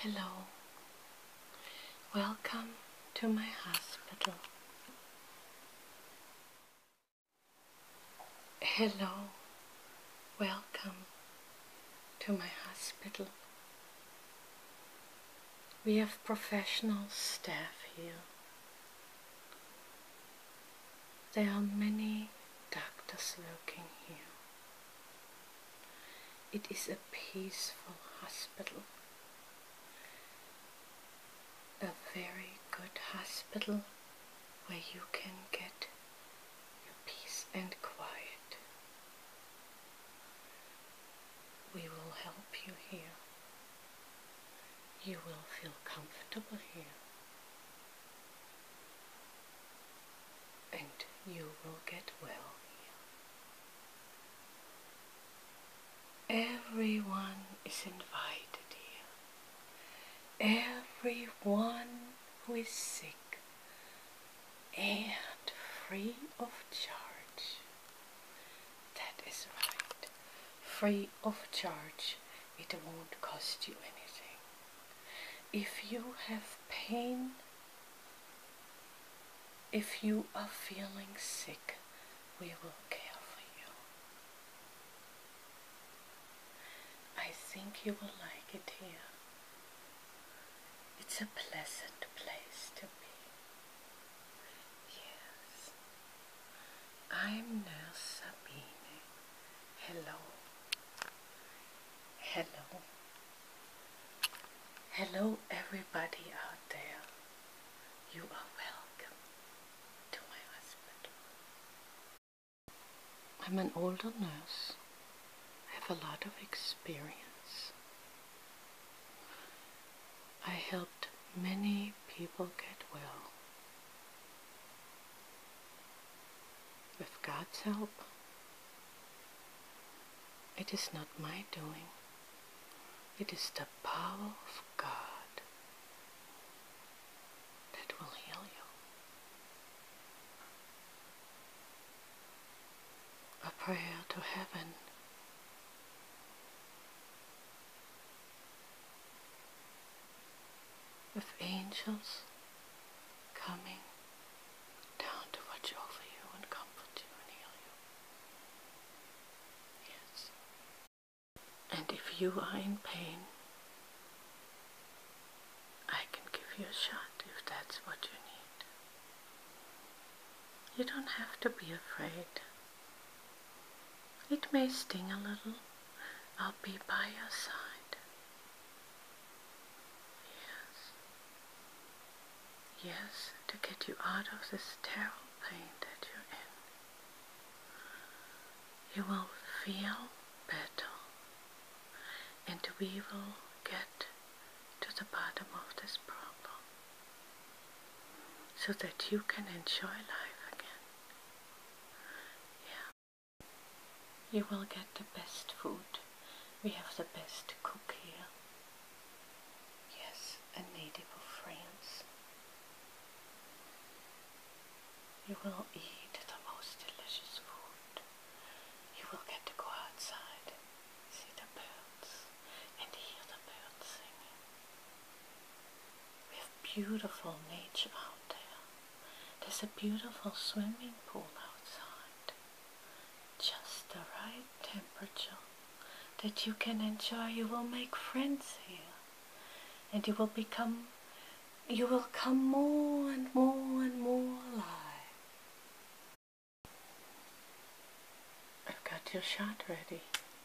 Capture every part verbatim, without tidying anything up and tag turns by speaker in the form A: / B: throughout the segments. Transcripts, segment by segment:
A: Hello, welcome to my hospital. Hello, welcome to my hospital. We have professional staff here. There are many doctors working here. It is a peaceful hospital. A very good hospital where you can get your peace and quiet. We will help you here. You will feel comfortable here. And you will get well here. Everyone is invited here. Everyone who is sick and free of charge. That is right. Free of charge. It won't cost you anything. If you have pain, if you are feeling sick, we will care for you. I think you will like it here. It's a pleasant place to be. Yes. I'm Nurse Sabine. Hello. Hello. Hello everybody out there. You are welcome to my hospital. I'm an older nurse. I have a lot of experience. I helped many people get well. With God's help, it is not my doing. It is the power of God that will heal you. A prayer to heaven. With angels coming down to watch over you and comfort you and heal you. Yes. And if you are in pain, I can give you a shot if that's what you need. You don't have to be afraid. It may sting a little. I'll be by your side. Yes, to get you out of this terrible pain that you're in. You will feel better, and we will get to the bottom of this problem, so that you can enjoy life again. Yeah. You will get the best food. We have the best cook here. Yes, a native of France. You will eat the most delicious food. You will get to go outside, see the birds, and hear the birds singing. We have beautiful nature out there. There's a beautiful swimming pool outside. Just the right temperature that you can enjoy. You will make friends here. And you will become, you will come more and more and more alive. I've got your shot ready.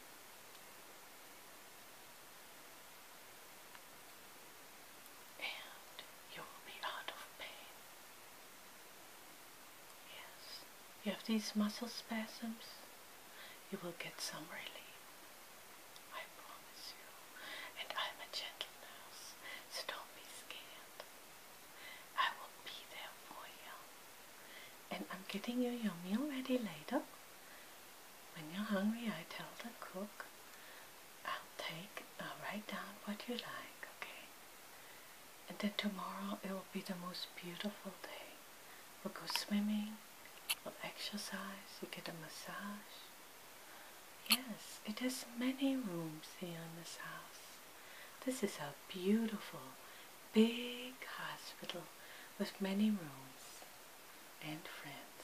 A: And you will be out of pain. Yes. You have these muscle spasms. You will get some relief. I promise you. And I'm a gentle nurse, so don't be scared. I will be there for you. And I'm getting you your meal ready later. When you're hungry, I tell the cook, I'll take, I'll write down what you like, okay? And then tomorrow it will be the most beautiful day. We'll go swimming, we'll exercise, you get a massage. Yes, it has many rooms here in this house. This is a beautiful, big hospital with many rooms and friends.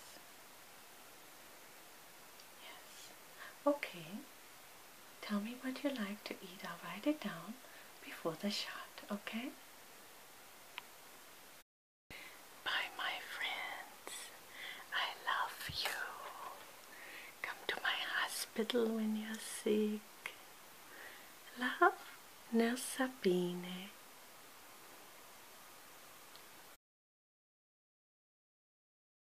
A: Yes. Okay. Tell me what you like to eat. I'll write it down before the shot, okay? Bye, my friends. I love you. Come to my hospital when you're sick. Love, Nurse Sabine.